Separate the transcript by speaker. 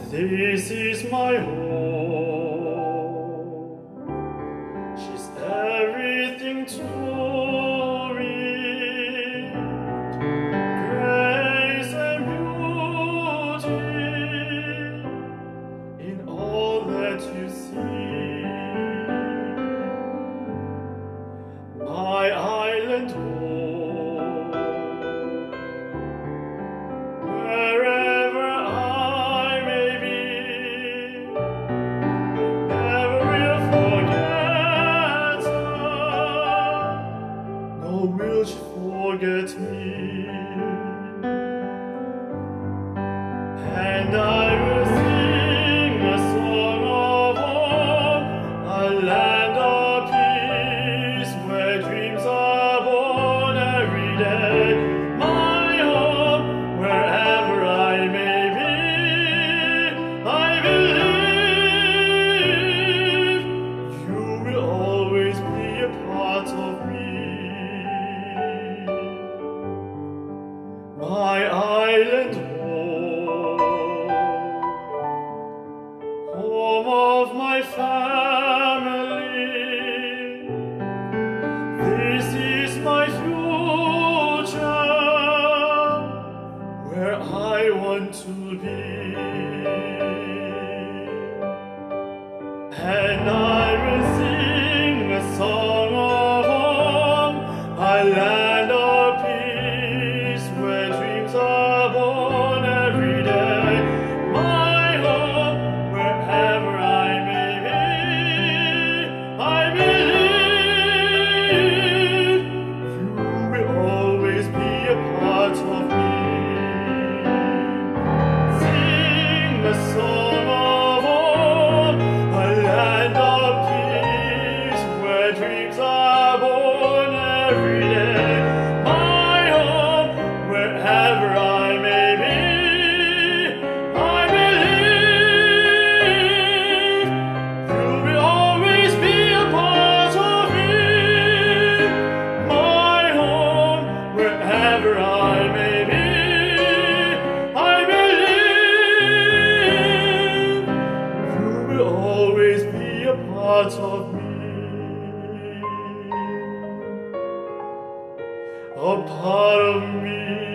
Speaker 1: This is my home. She's everything to me. Grace and beauty in all that you see. My island home. Wherever I may be, never will forget her, nor will she forget me. And I will sing a song of home, a land of peace where dreams are born every day. My home, wherever I may be, I believe you will always be a part of me. My island home of my family. This is my future, where I want to be. And I will sing a song of home, a land of peace where dreams are born every day. My home, wherever I may be, I believe you will always be a part of me. Sing a song of home, a land of peace where dreams are born every day. My home, wherever I may be, I believe you will always be a part of me. My home, wherever I may be, I believe you will always be a part of me. A part of me.